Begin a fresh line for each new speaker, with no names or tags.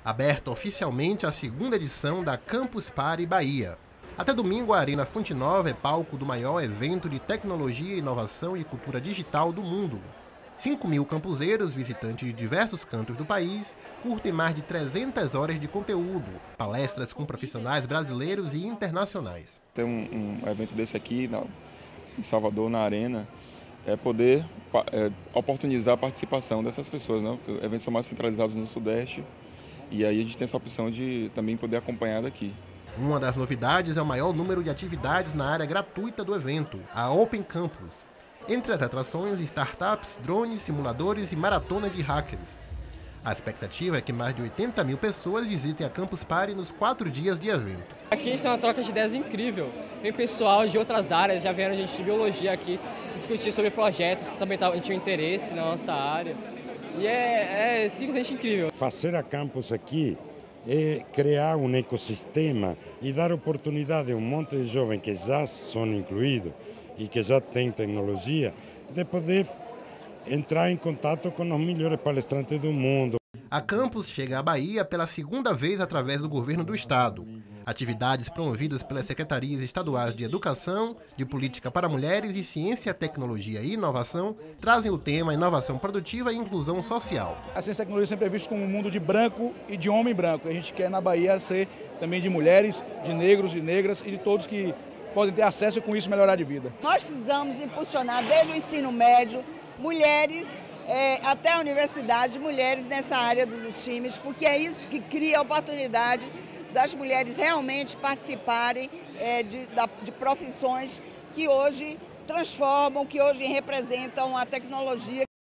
Aberta oficialmente a segunda edição da Campus Party Bahia. Até domingo, a Arena Fonte Nova é palco do maior evento de tecnologia, inovação e cultura digital do mundo. 5.000 campuseiros, visitantes de diversos cantos do país, curtem mais de 300 horas de conteúdo, palestras com profissionais brasileiros e internacionais.
Ter um evento desse aqui em Salvador, na Arena, é poder oportunizar a participação dessas pessoas, né? Porque eventos são mais centralizados no Sudeste e aí a gente tem essa opção de também poder acompanhar daqui.
Uma das novidades é o maior número de atividades na área gratuita do evento, a Open Campus. Entre as atrações, startups, drones, simuladores e maratona de hackers. A expectativa é que mais de 80.000 pessoas visitem a Campus Party nos 4 dias de evento.
Aqui a gente tem uma troca de ideias incrível. Vem pessoal de outras áreas, já vieram gente de biologia aqui discutir sobre projetos que também tinham interesse na nossa área. E é simplesmente incrível.
Fazer a campus aqui é criar um ecossistema e dar oportunidade a um monte de jovens que já são incluídos e que já têm tecnologia, de poder entrar em contato com os melhores palestrantes do mundo.
A Campus chega à Bahia pela segunda vez através do governo do estado. Atividades promovidas pelas secretarias estaduais de Educação, de Política para Mulheres e Ciência, Tecnologia e Inovação trazem o tema Inovação Produtiva e Inclusão Social.
A ciência e tecnologia sempre é vista como um mundo de branco e de homem branco. A gente quer na Bahia ser também de mulheres, de negros, de negras e de todos que podem ter acesso e com isso melhorar de vida.
Nós precisamos impulsionar desde o ensino médio, mulheres até a universidade, mulheres nessa área dos times, porque é isso que cria a oportunidade das mulheres realmente participarem de profissões que hoje transformam, que hoje representam a tecnologia.